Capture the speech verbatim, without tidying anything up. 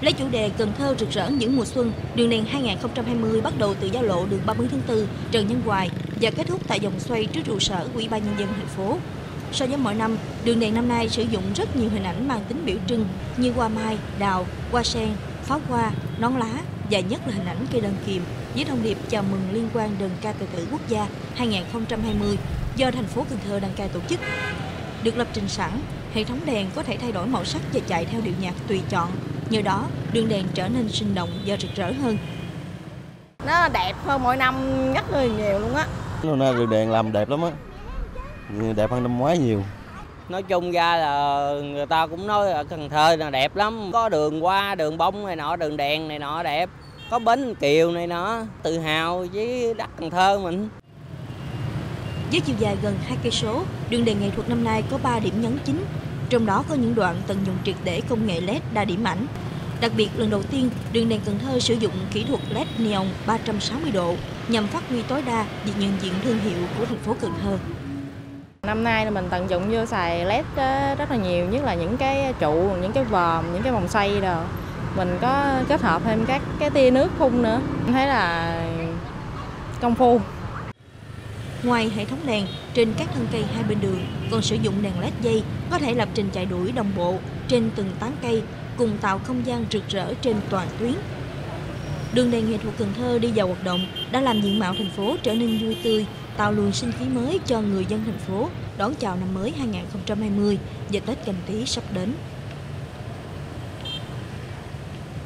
Lấy chủ đề Cần Thơ rực rỡ những mùa xuân, đường đèn hai nghìn không trăm hai mươi bắt đầu từ giao lộ đường ba mươi tháng tư, Trần Nhân Hoài và kết thúc tại vòng xoay trước trụ sở Ủy ban Nhân dân thành phố. So với mọi năm, đường đèn năm nay sử dụng rất nhiều hình ảnh mang tính biểu trưng như hoa mai, đào, hoa sen, pháo hoa, nón lá và nhất là hình ảnh cây đàn kiềm với thông điệp chào mừng liên quan đờn ca tài tử quốc gia hai nghìn không trăm hai mươi do thành phố Cần Thơ đăng cai tổ chức. Được lập trình sẵn, hệ thống đèn có thể thay đổi màu sắc và chạy theo điệu nhạc tùy chọn. Nhờ đó, đường đèn trở nên sinh động và rực rỡ hơn. Nó đẹp hơn mỗi năm rất là nhiều luôn á. Hôm nay đường đèn làm đẹp lắm á, đẹp hơn năm ngoái nhiều. Nói chung ra là người ta cũng nói ở Cần Thơ là đẹp lắm, có đường hoa, đường bông này nọ, đường đèn này nọ đẹp, có bến kiều này nọ, tự hào với đất Cần Thơ mình. Với chiều dài gần hai cây số, đường đèn nghệ thuật năm nay có ba điểm nhấn chính, trong đó có những đoạn tận dụng triệt để công nghệ led đa điểm ảnh. Đặc biệt, lần đầu tiên, đường đèn Cần Thơ sử dụng kỹ thuật led neon ba trăm sáu mươi độ nhằm phát huy tối đa việc nhận diện thương hiệu của thành phố Cần Thơ. Năm nay mình tận dụng vô xài led rất là nhiều, nhất là những cái trụ, những cái vòm, những cái vòng xoay rồi. Mình có kết hợp thêm các cái tia nước phun nữa. Em thấy là công phu. Ngoài hệ thống đèn, trên các thân cây hai bên đường còn sử dụng đèn led dây có thể lập trình chạy đuổi đồng bộ trên từng tán cây, cùng tạo không gian rực rỡ trên toàn tuyến. Đường đèn nghệ thuật Cần Thơ đi vào hoạt động đã làm diện mạo thành phố trở nên vui tươi, tạo luồng sinh khí mới cho người dân thành phố đón chào năm mới hai nghìn không trăm hai mươi và Tết Canh Tý sắp đến.